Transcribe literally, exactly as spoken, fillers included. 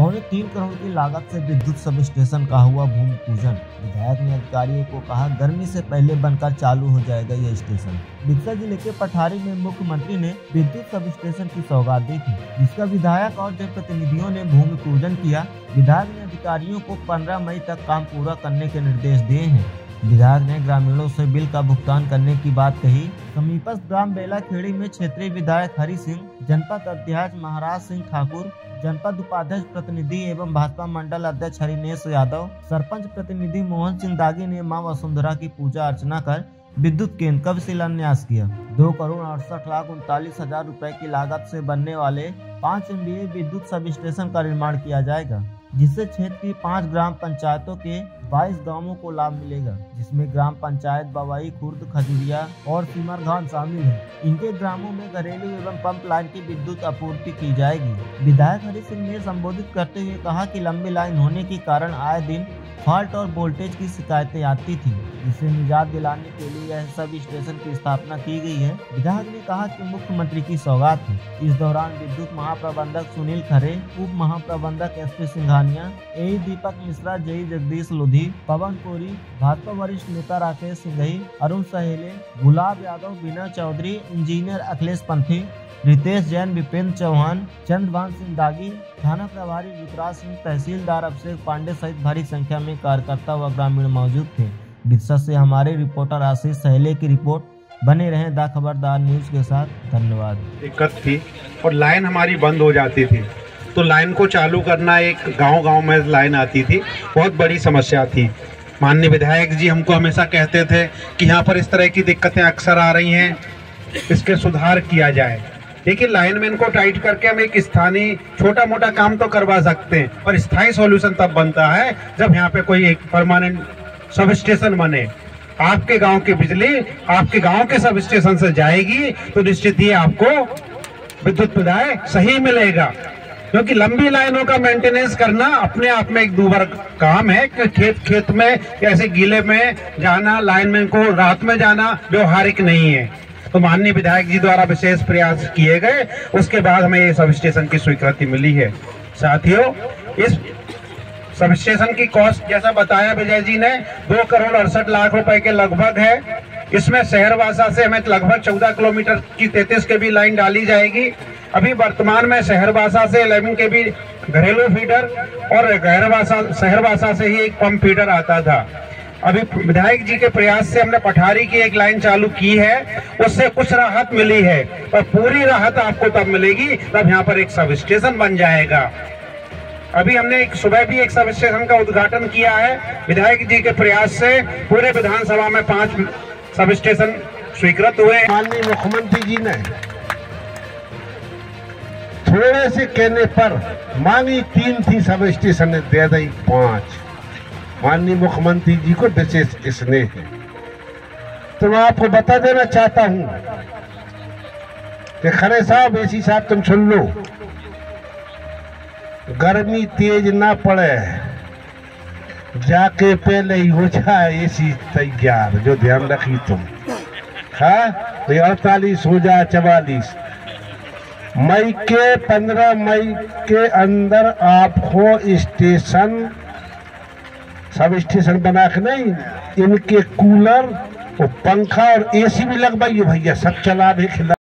पौने तीन करोड़ की लागत से विद्युत सब स्टेशन का हुआ भूमि पूजन। विधायक ने अधिकारियों को कहा, गर्मी से पहले बनकर चालू हो जाएगा यह स्टेशन। बिरसा जिले के पठारी में मुख्यमंत्री ने विद्युत सब स्टेशन की सौगात दी थी, जिसका विधायक और जनप्रतिनिधियों ने भूमि पूजन किया। विधायक ने अधिकारियों को पंद्रह मई तक काम पूरा करने के निर्देश दिए हैं। विधायक ने ग्रामीणों से बिल का भुगतान करने की बात कही। समीपस्थ ग्राम बेला खेड़ी में क्षेत्रीय विधायक हरि सिंह, जनपद अध्यक्ष महाराज सिंह ठाकुर, जनपद उपाध्यक्ष प्रतिनिधि एवं भाजपा मंडल अध्यक्ष हरिनेश यादव, सरपंच प्रतिनिधि मोहन सिंह दागी ने मां वसुंधरा की पूजा अर्चना कर विद्युत केंद्र का शिलान्यास किया। दो करोड़ अड़सठ लाख उनतालीस हजार रूपए की लागत से बनने वाले पाँच एमवीए विद्युत सब स्टेशन का निर्माण किया जाएगा, जिससे क्षेत्र की पाँच ग्राम पंचायतों के बाईस गांवों को लाभ मिलेगा, जिसमें ग्राम पंचायत बवाई, खुर्द, खजुरिया और सिमरघान शामिल है। इनके ग्रामों में घरेलू एवं पंप लाइन की विद्युत आपूर्ति की जाएगी। विधायक हरि सिंह ने संबोधित करते हुए कहा कि लंबी लाइन होने के कारण आए दिन फॉल्ट और वोल्टेज की शिकायतें आती थी, जिससे निजात दिलाने के लिए यह सब स्टेशन की स्थापना की गई है। विधायक ने कहा कि मुख्यमंत्री की सौगात है। इस दौरान विद्युत महाप्रबंधक सुनील खरे, उप महाप्रबंधक S P Singhania, A Deepak Mishra, जई जगदीश लोधी, पवन कोरी, भाजपा वरिष्ठ नेता राकेश सिंघई, अरुण सहेले, गुलाब यादव, बीना चौधरी, इंजीनियर अखिलेश पंथी, रितेश जैन, विपेंद्र चौहान, चंद्रभान सिंह दागी, थाना प्रभारी रुद्राज सिंह, तहसीलदार अभिषेक पांडे सहित भारी संख्या में कार्यकर्ता व ग्रामीण मौजूद थे। बिरसा से हमारे रिपोर्टर आशीष सहेले की रिपोर्ट। बने रहें दा खबरदार न्यूज के साथ। धन्यवाद। दिक्कत थी और लाइन हमारी बंद हो जाती थी, तो लाइन को चालू करना, एक गांव-गांव में लाइन आती थी, बहुत बड़ी समस्या थी। माननीय विधायक जी हमको हमेशा कहते थे कि यहाँ पर इस तरह की दिक्कतें अक्सर आ रही हैं, इसके सुधार किया जाए। लेकिन लाइनमैन को टाइट करके हम एक स्थानीय छोटा मोटा काम तो करवा सकते हैं, पर स्थायी सॉल्यूशन तब बनता है जब यहाँ पे कोई एक परमानेंट सब स्टेशन बने। आपके गांव की बिजली आपके गांव के सब स्टेशन से जाएगी तो निश्चित ही आपको विद्युत प्रदाय सही मिलेगा, क्योंकि लंबी लाइनों का मेंटेनेंस करना अपने आप में एक दूभर काम है कि खेत खेत में ऐसे गीले में जाना, लाइनमैन को रात में जाना व्यवहारिक नहीं है। तो माननीय विधायक जी द्वारा विशेष प्रयास किए गए, उसके बाद हमें ये सब स्टेशन की स्वीकृति मिली है। साथियों, इस सब स्टेशन की कॉस्ट जैसा बताया विजय जी ने दो करोड़ अड़सठ लाख रुपए के लगभग है। इसमें शहरवासा से हमें लगभग चौदह किलोमीटर की तैंतीस के बी लाइन डाली जाएगी। अभी वर्तमान में शहरवासा से ग्यारह के बी घरेलू फीडर और गैरवासा शहरवासा से ही एक पंप फीडर आता था। अभी विधायक जी के प्रयास से हमने पठारी की एक लाइन चालू की है, उससे कुछ राहत मिली है, और पूरी राहत आपको तब मिलेगी तब यहाँ पर एक सब स्टेशन बन जाएगा। अभी हमने एक सुबह भी एक सब स्टेशन का उद्घाटन किया है। विधायक जी के प्रयास से पूरे विधानसभा में पांच सब स्टेशन स्वीकृत हुए। माननीय मुख्यमंत्री जी ने थोड़े से कहने पर मांगी तीन थी, सब स्टेशन ने दे दी पांच। माननीय मुख्यमंत्री जी को विशेष स्नेह है। तो मैं आपको बता देना चाहता हूं कि खरे साहब, एसी साहब, तुम सुन लो, गर्मी तेज ना पड़े, जाके पहले ही हो जाए एसी तैयार, जो ध्यान रखी तुम। हाँ, अड़तालीस हो जाए चवालीस। मई के पंद्रह मई के अंदर आपको स्टेशन सब स्टेशन बना के नहीं, इनके कूलर और पंखा और एसी भी लगवाइए भैया, सब चला दे।